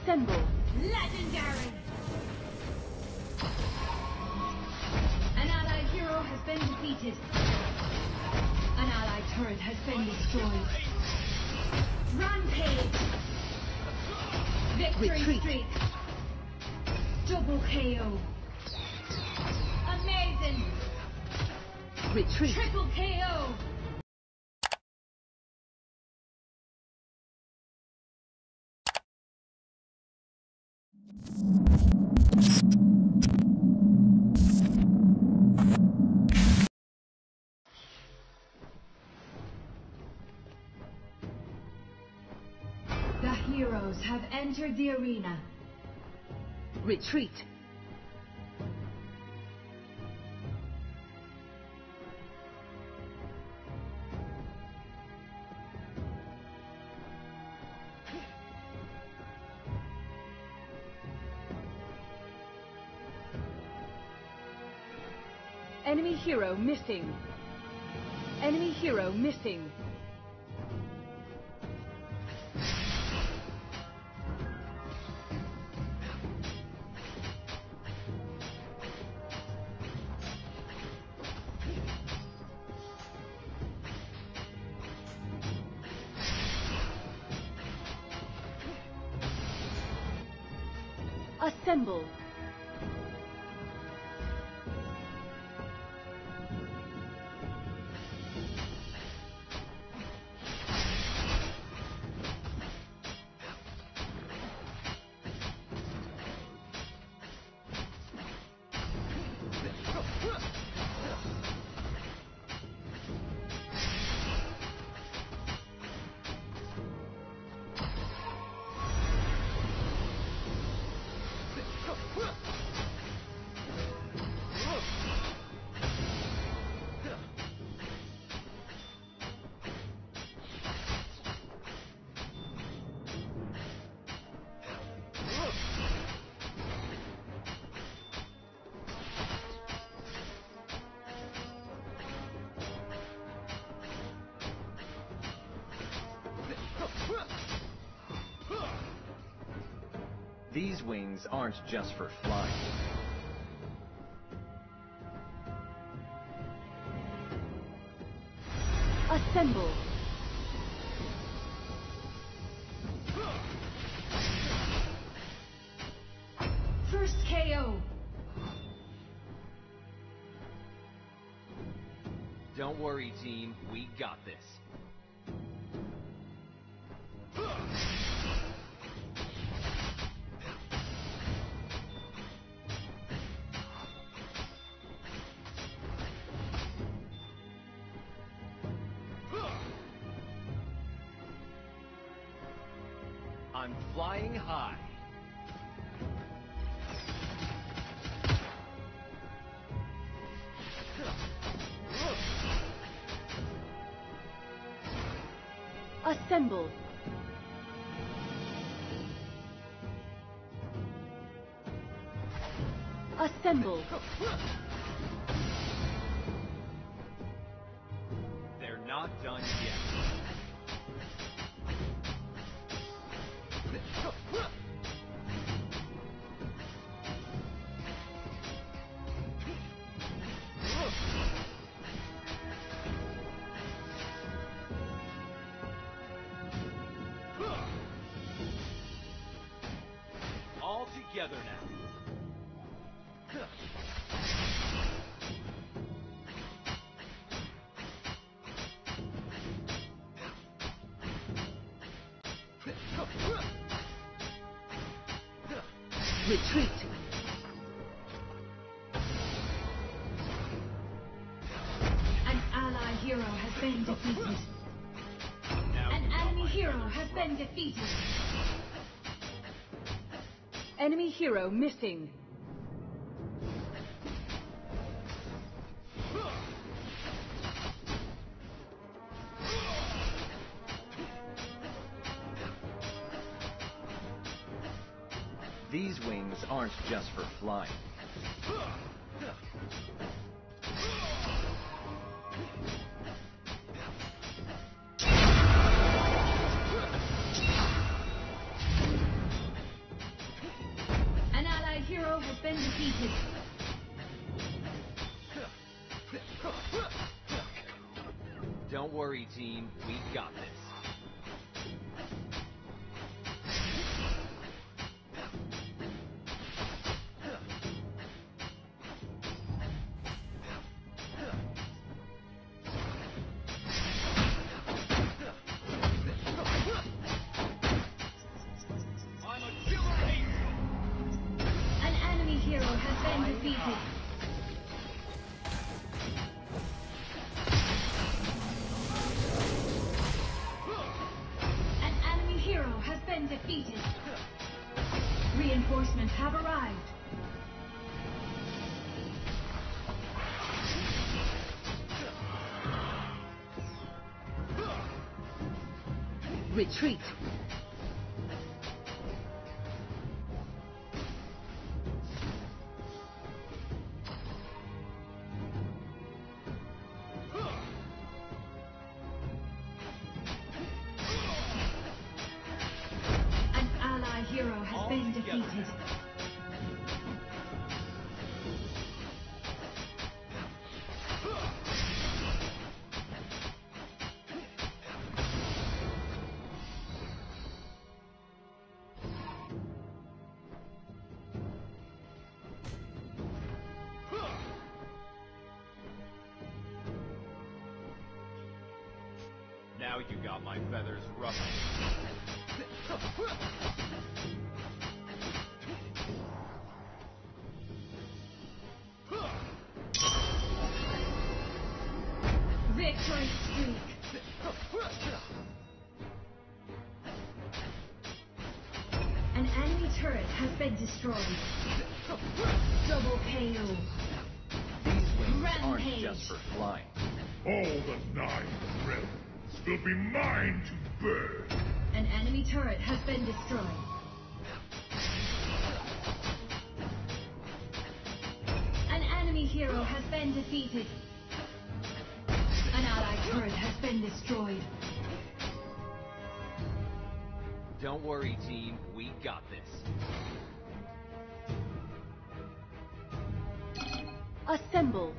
Assemble. Legendary! An allied hero has been defeated. An allied turret has been destroyed. Rampage! Victory Retreat. streak! Double KO! Amazing! Retreat. Triple KO! The heroes have entered the arena. Retreat. Enemy hero missing. Enemy hero missing. Assemble. These wings aren't just for flying. Assemble. First KO! Don't worry, team. We got this. I'm flying high. Assemble. Assemble. They're not done yet. All together now. Retreat. An ally hero has been defeated. Now An you know enemy my hero brother's has been defeated. Enemy hero missing. These wings aren't just for flying. defeated. Don't worry, team. We got this. An enemy hero has been defeated. An enemy hero has been defeated. Reinforcements have arrived. Retreat. An ally hero has been defeated. Now you got my feathers ruffled. Victory streak. An enemy turret has been destroyed. Double KO. These wings aren't Rampage. just for flying. All the 9 realms will be mine to burn. An enemy turret has been destroyed. An enemy hero has been defeated. An allied turret has been destroyed. Don't worry, team. We got this. Assemble.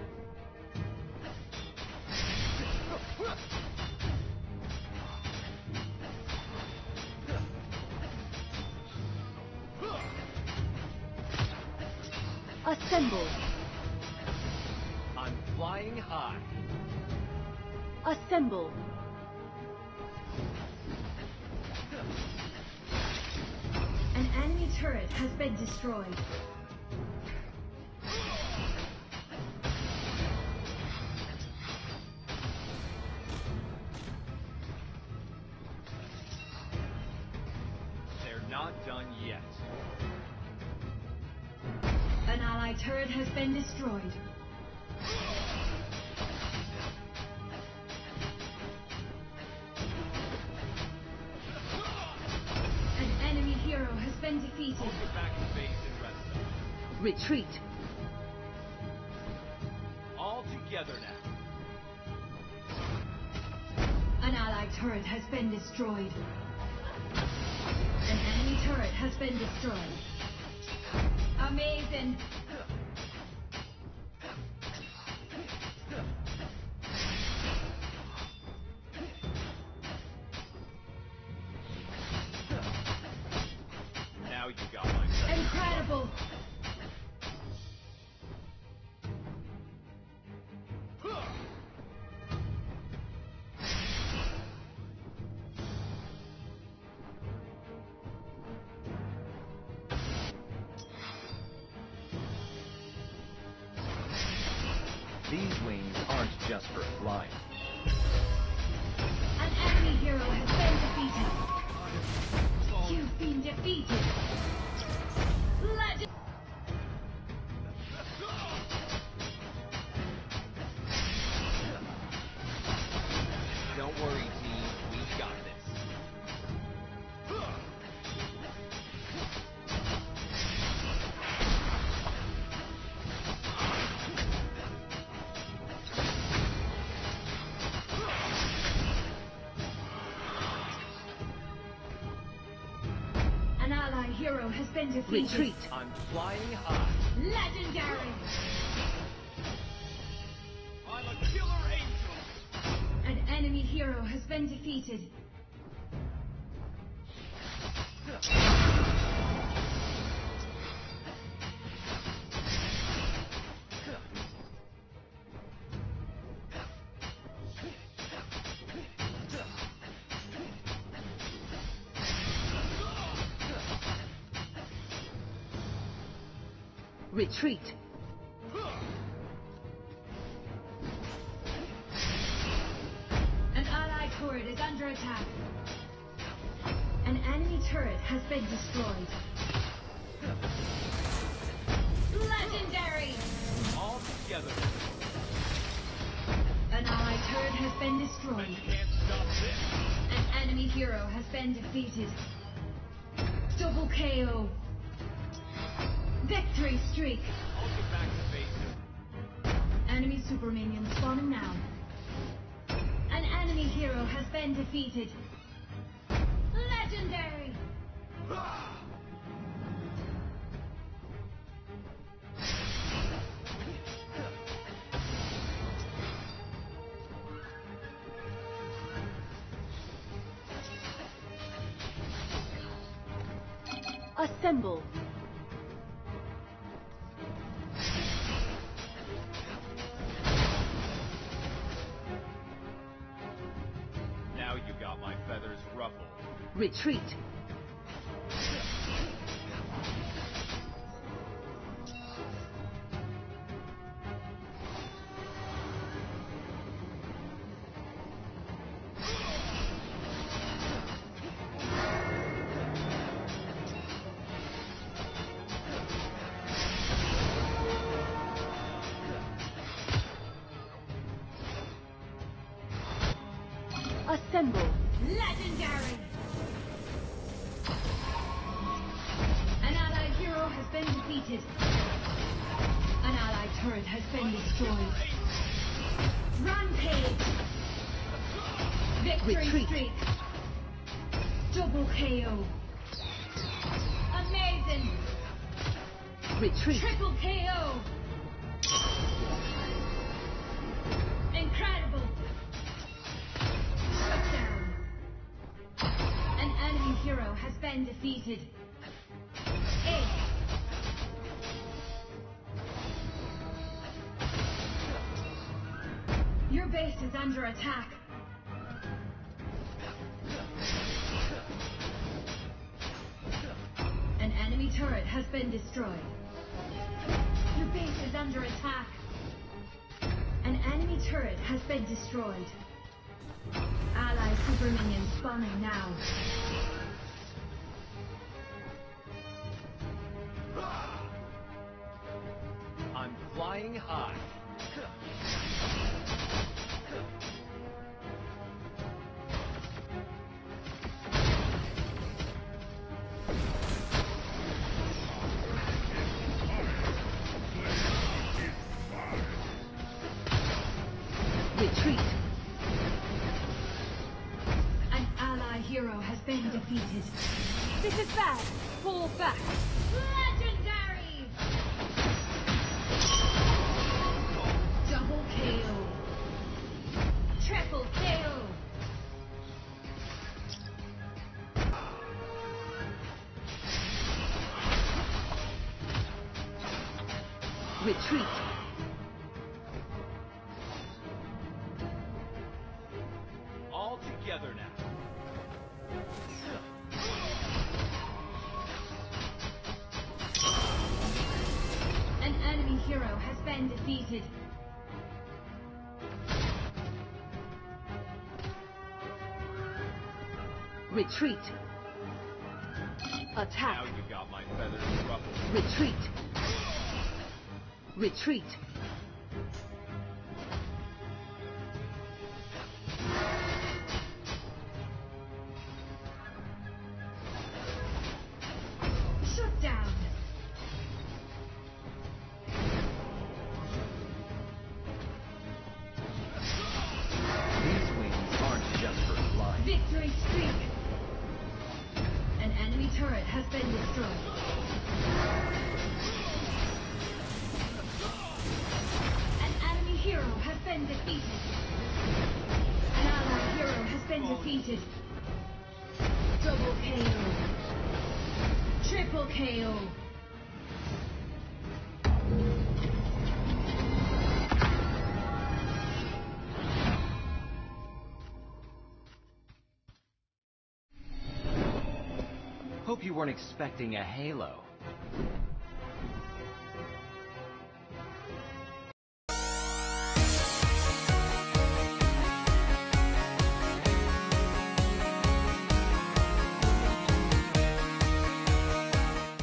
Assemble. I'm flying high. Assemble. An enemy turret has been destroyed. They're not done yet. An allied turret has been destroyed. An enemy hero has been defeated. Get back to base and rest up. Retreat. All together now. An allied turret has been destroyed. An enemy turret has been destroyed. Amazing! Now you got my feathers. Incredible! These wings aren't just for flying. An enemy hero has been defeated. You've been defeated. Legend. Don't worry, team. We got this. An ally hero has been defeated. Retreat. I'm flying high. Legendary! I'm a killer angel. An enemy hero has been defeated. Retreat. An allied turret is under attack. An enemy turret has been destroyed. Legendary! All together. An allied turret has been destroyed. Can't stop this. An enemy hero has been defeated. Double KO. Victory streak. I'll get back to basics. Enemy super minion spawning now. An enemy hero has been defeated. Legendary! Assemble. Now you got my feathers ruffled. Retreat. Assemble. Legendary! An allied hero has been defeated. An allied turret has been destroyed. Rampage! Victory Retreat. streak! Double KO! Amazing! Retreat. Triple KO! Incredible! Shut down! An enemy hero has been defeated. Ace! Your base is under attack. An enemy turret has been destroyed. Your base is under attack. An enemy turret has been destroyed. Allied super minions spawning now. I'm flying high. Retreat. An ally hero has been defeated. This is bad. Fall back. Legendary! Double KO. Triple KO. Retreat. All together now. An enemy hero has been defeated. Retreat. Now Attack. you got my feathers ruffled. Retreat. Retreat. Shut down. These wings aren't just for flying. Victory streak. An enemy turret has been destroyed. defeated. Double KO. Triple KO. Hope you weren't expecting a halo.